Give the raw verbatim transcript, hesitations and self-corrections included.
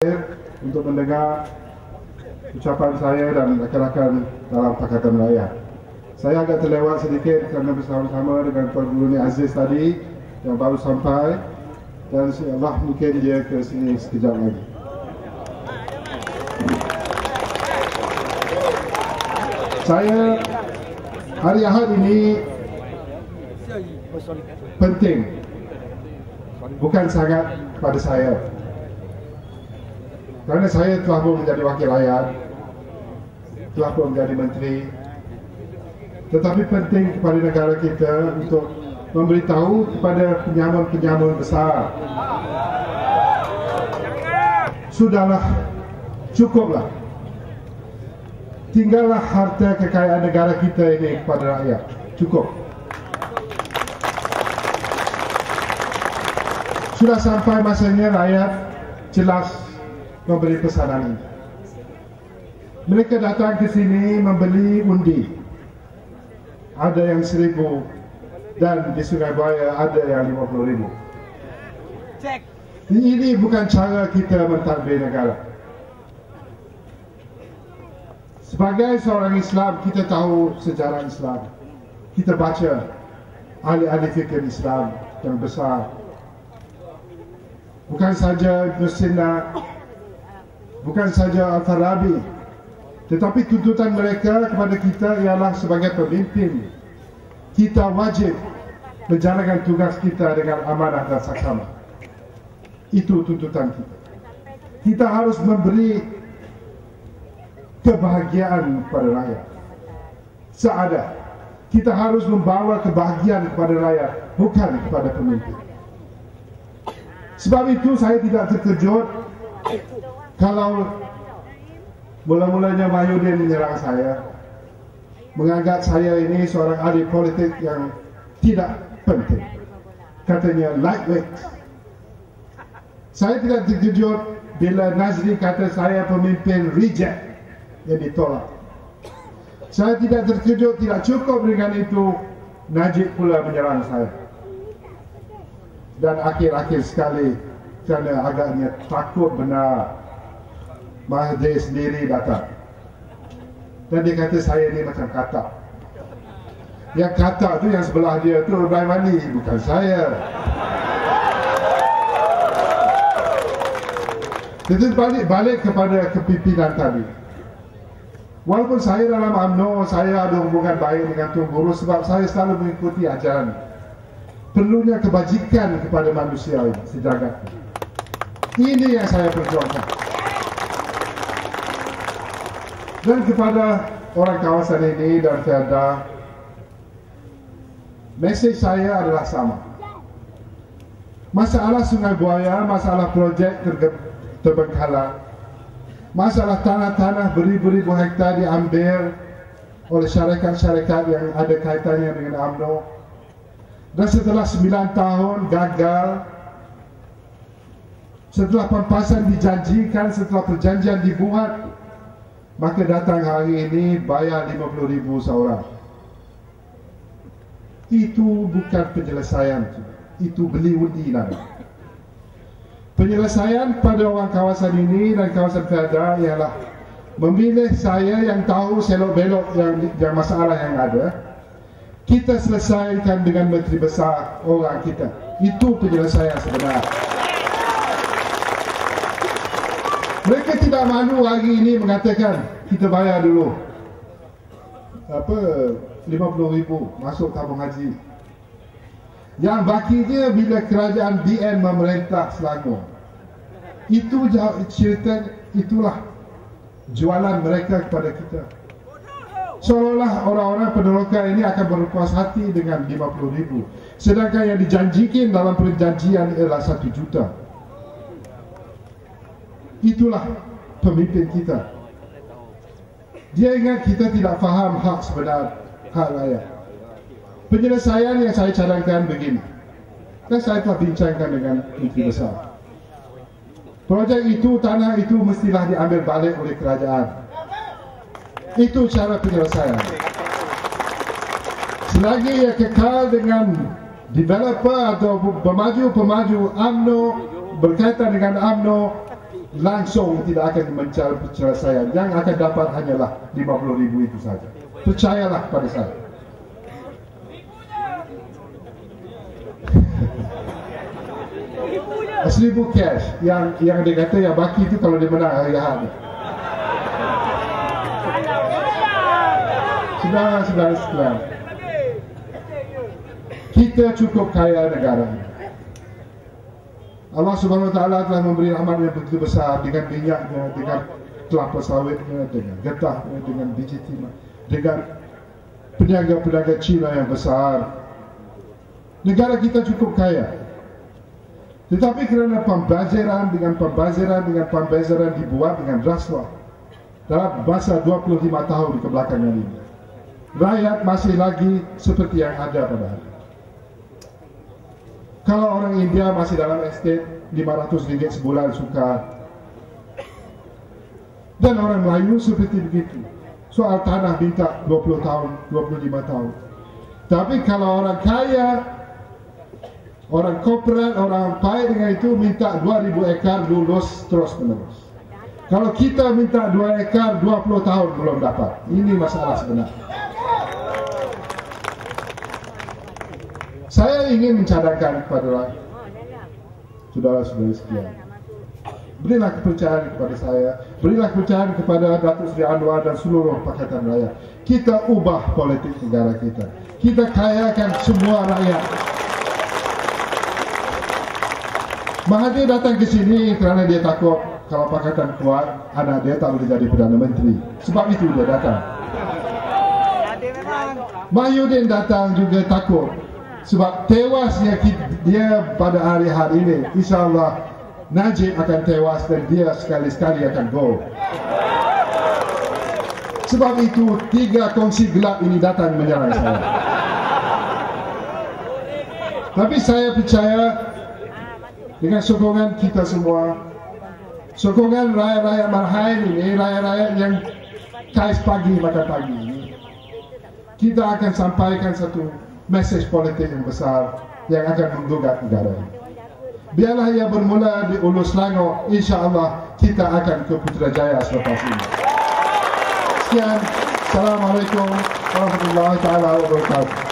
untuk mendengar ucapan saya dan rakan-rakan dalam Pakatan Rakyat. Saya agak terlewat sedikit kerana bersama-sama dengan Tuan Guru Ni Aziz tadi yang baru sampai, dan insya-Allah mungkin dia ke sini sekejap lagi. Saya hari Ahad ini penting, bukan sangat kepada saya, kerana saya telah pun menjadi wakil rakyat, telah pun menjadi menteri, tetapi penting kepada negara kita untuk memberitahu kepada penyamun-penyamun besar, sudahlah, cukuplah, tinggallah harta kekayaan negara kita ini kepada rakyat, cukup. Sudah sampai masanya rakyat jelas memberi pesanan ini. Mereka datang ke sini membeli undi, ada yang seribu, dan di Sungai Buaya ada yang lima puluh ribu. Ini bukan cara kita mentadbir negara. Sebagai seorang Islam, kita tahu sejarah Islam, kita baca ahli-ahli fikir Islam yang besar, bukan saja Ibn Sina, bukan saja Al-Farabi, tetapi tuntutan mereka kepada kita ialah sebagai pemimpin, kita wajib menjalankan tugas kita dengan amanah dan saksama. Itu tuntutan kita. Kita harus memberi kebahagiaan kepada rakyat, seadah. Kita harus membawa kebahagiaan kepada rakyat, bukan kepada pemimpin. Sebab itu saya tidak terkejut kalau mula-mulanya Mahyudin menyerang saya, menganggap saya ini seorang ahli politik yang tidak penting, katanya lightweight. Saya tidak terkejut bila Nazri kata saya pemimpin reject yang ditolak. Saya tidak terkejut, tidak cukup dengan itu, Najib pula menyerang saya. Dan akhir-akhir sekali, kerana agaknya takut benar, Mahathir sendiri datang. Dan dia kata saya ni macam katak. Yang katak tu yang sebelah dia tu Raimani, bukan saya. Jadi balik, balik kepada kepimpinan tadi. Walaupun saya dalam U M N O, saya ada hubungan baik dengan Tuan Guru sebab saya selalu mengikuti ajaran perlunya kebajikan kepada manusia ini, sejagat. Ini yang saya perjuangkan. Dan kepada orang kawasan ini dan Felda, mesej saya adalah sama. Masalah Sungai Buaya, masalah projek terbengkalai, masalah tanah-tanah beribu-ribu hektar diambil oleh syarikat-syarikat yang ada kaitannya dengan U M N O. Dan setelah sembilan tahun gagal, setelah pampasan dijanjikan, setelah perjanjian dibuat, maka datang hari ini bayar lima puluh ribu seorang. Itu bukan penyelesaian, itu beli undi namanya. Penyelesaian pada orang kawasan ini dan kawasan Felda ialah memilih saya yang tahu selok-belok yang, yang masalah yang ada. Kita selesaikan dengan menteri besar orang kita. Itu penyelesaian sebenar. Mereka tidak malu hari ini mengatakan kita bayar dulu apa lima puluh ribu masuk tabung haji. Yang bakinya bila kerajaan B N memerintah Selangor. Itu cerita, itulah jualan mereka kepada kita. Seolah-olah orang-orang peneroka ini akan berpuas hati dengan lima puluh ribu, sedangkan yang dijanjikan dalam perjanjian ialah satu juta. Itulah pemimpin kita. Dia ingat kita tidak faham hak sebenar, hak rakyat. Penyelesaian yang saya cadangkan begini, dan saya telah bincangkan dengan Menteri Besar. Projek itu, tanah itu mestilah diambil balik oleh kerajaan. Itu cara penyelesaian. Selagi ia kekal dengan developer atau pemaju-pemaju U M N O berkaitan dengan U M N O, langsung tidak akan mencari penyelesaian. Yang akan dapat hanyalah lima puluh ribu itu saja. Percayalah pada saya. Seribu cash yang yang dia kata yang baki itu kalau dia menang hari Ahad. Saudara-saudara sekalian, kita cukup kaya negara ini. Allah Subhanahu Wa Taala telah memberi rahmat yang begitu besar dengan minyaknya, dengan kelapa sawitnya, dengan getahnya, dengan biji timah, dengan peniaga-peniaga Cina yang besar. Negara kita cukup kaya. Tetapi kerana pembaziran dengan pembaziran dengan pembaziran dibuat dengan rasuah dalam masa dua puluh lima tahun kebelakangan ini, rakyat masih lagi seperti yang ada pada hari. Kalau orang India masih dalam estate lima ratus ringgit sebulan suka, dan orang Melayu seperti begitu. Soal tanah minta dua puluh tahun, dua puluh lima tahun. Tapi kalau orang kaya, orang korporat, orang baik dengan itu minta dua ribu ekar lulus terus menerus. Kalau kita minta dua ekar dua puluh tahun belum dapat. Ini masalah sebenarnya. Saya ingin mencadangkan kepada saudara-saudara sekalian, berilah kepercayaan kepada saya, berilah kepercayaan kepada Datuk Seri Anwar dan seluruh Pakatan Rakyat. Kita ubah politik negara kita. Kita kayakan semua rakyat. Mahathir datang ke sini kerana dia takut kalau Pakatan kuat, anak dia tak boleh jadi Perdana Menteri. Sebab itu dia datang. Mahyudin datang juga takut. Sebab tewasnya dia pada hari hari ini, insyaAllah Najib akan tewas dan dia sekali-sekali akan go. Sebab itu tiga kongsi gelap ini datang menyerang saya. Tapi saya percaya dengan sokongan kita semua, sokongan rakyat-rakyat Marhain ini, rakyat-rakyat yang kais pagi makan pagi ini, kita akan sampaikan satu mesej politik yang besar yang akan menggugat negara ini. Biarlah ia bermula di Ulu Selangor, insya-Allah kita akan ke Putrajaya selepas ini. Sekian, Assalamualaikum warahmatullahi taala wabarakatuh.